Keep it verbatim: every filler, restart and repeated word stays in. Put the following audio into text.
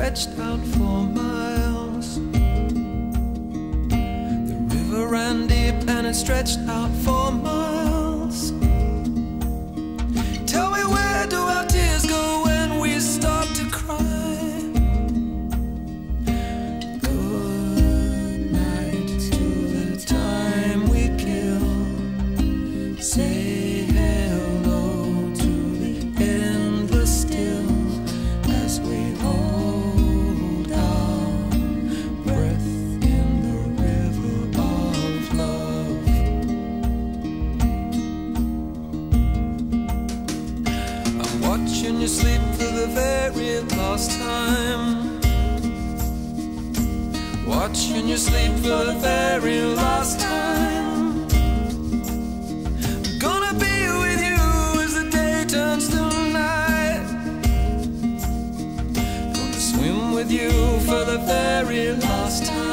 stretched out for miles. The river ran deep and it stretched out for miles. Tell me, where do our tears go when we start to cry? Good night to the time we kill. Say hello to the endless still as we hold our breath in the river of love. I'm watching you sleep for the very last time. Watching you sleep for the very last time. Gonna be with you as the day turns to night. Gonna swim with you for the very last time.